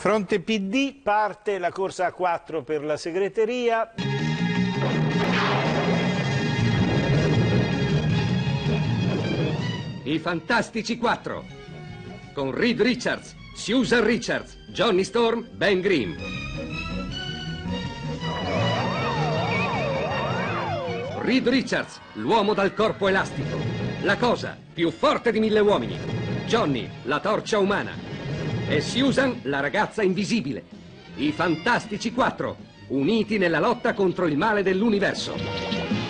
Fronte PD, parte la corsa a 4 per la segreteria. I Fantastici 4 con Reed Richards, Susan Richards, Johnny Storm, Ben Grimm. Reed Richards, l'uomo dal corpo elastico. La cosa più forte di 1000 uomini. Johnny, la torcia umana. E Susan, la ragazza invisibile. I Fantastici 4, uniti nella lotta contro il male dell'universo.